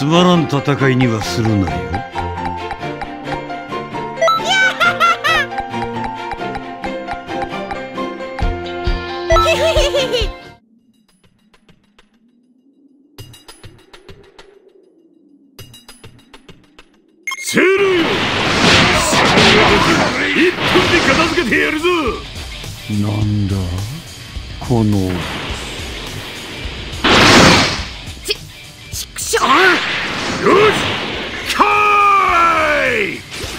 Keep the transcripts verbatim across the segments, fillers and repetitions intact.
つまらん戦いにはするなよ。 セールよ、いっぷんで片付けてやるぞ。 なんだこのち、ちくしょう。 よし、かーい。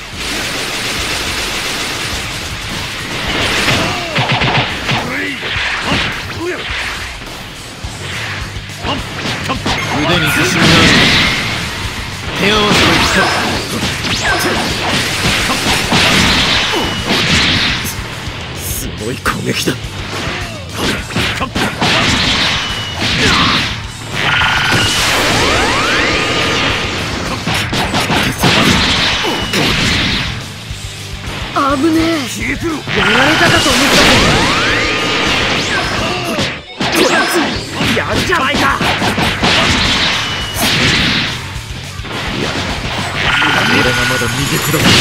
腕に自信がある。手合わせの力。すごい攻撃だ。 危ねえ。 消えてろ。 やられたかと思ったぞ。こやつやるじゃないか。 俺がまだ逃げください。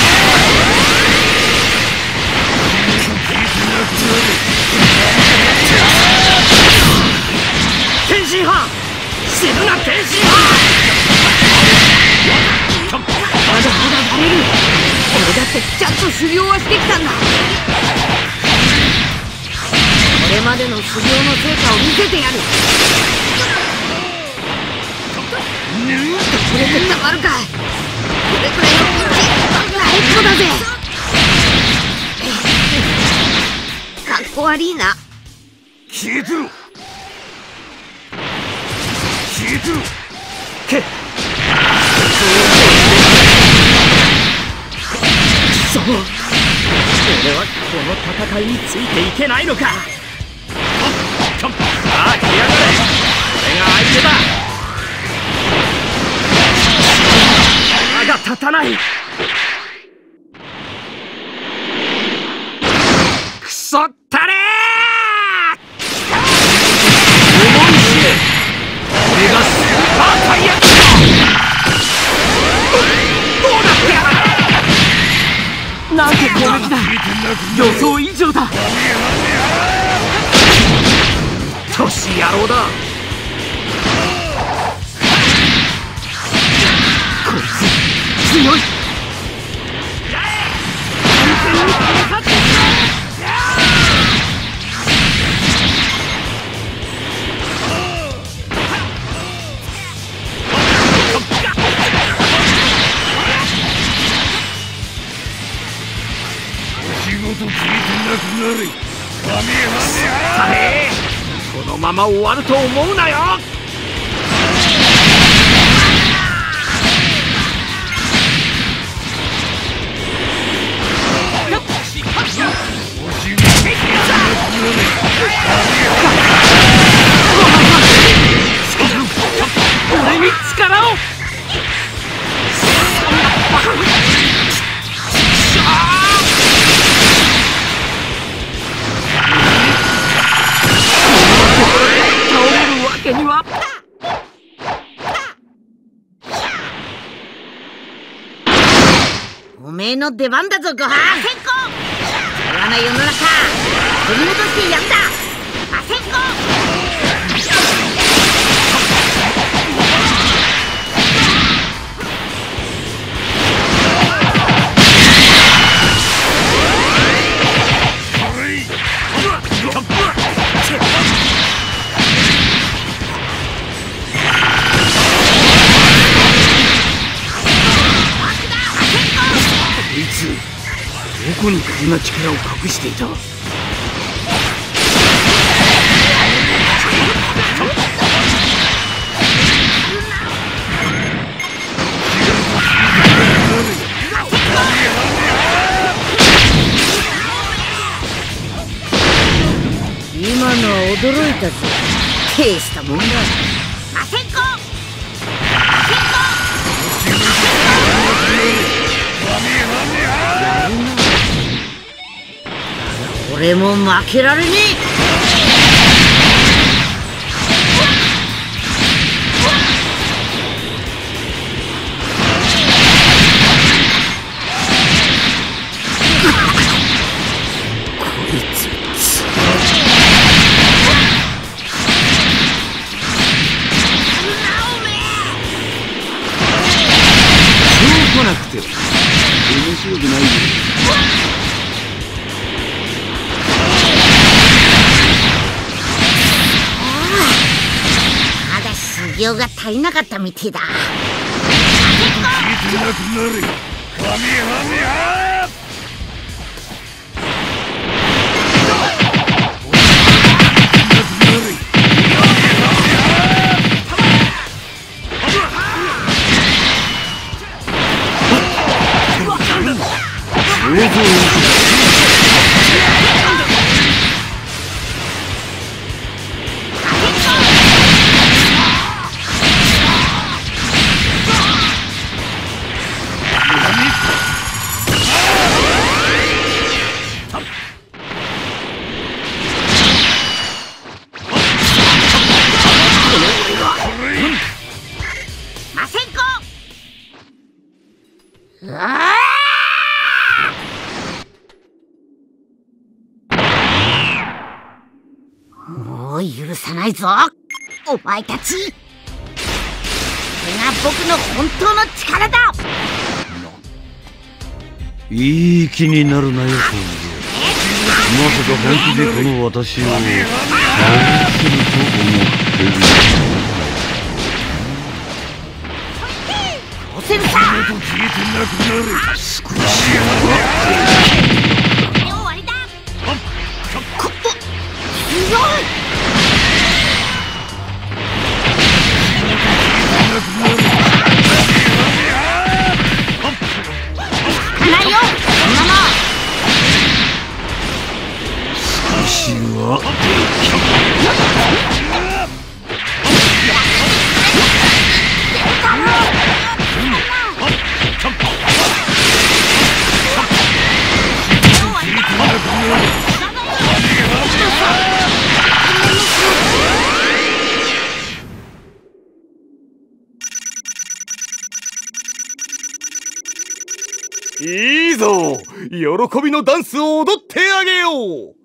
天津飯、死ぬな天津飯。まだまだバレる。俺だってちゃんと修行はしてきたんだ。これまでの修行の成果を見せてやる。これでたまるか。これくらいのピンチ最高だぜ。かっこ悪いな。 消えてろ。消えてろ。 けっそう、俺はこの戦いについていけないのか。さあ来やがれ。俺が相手だ。歯が立たない。クソったれー。思い知れ、俺がスーパータイヤだ。どうなってやら。なんて攻撃だ。予想以上だ。年野郎だ。こいつ強い。完全にかかってしまう。 仕事ついてなくなれ。 さて、このまま終わると思うなよ。俺に力を。にはおめえの出番だぞごはん。先行。平和な世の中取り戻してやんだ。アセンコ。 どこにこんな力を隠していた。 今のは驚いたぞ。大したもんだ。アセンコ。アセンコ。俺も負けられねえ。 量が足りなかったみてえだ。 聞いてなくなれ。カメハメハ。 魔線香。うわー、もう許さないぞお前たち。これが僕の本当の力だ。 いい気になるなよ、そうまさか本気でこの私を愛すると思っている。 押せるさ。 と聞いてなくなれ。 少し終わりだ。こっ強い。ないよそんなの。 少しはいいぞ、喜びのダンスを踊ってあげよう。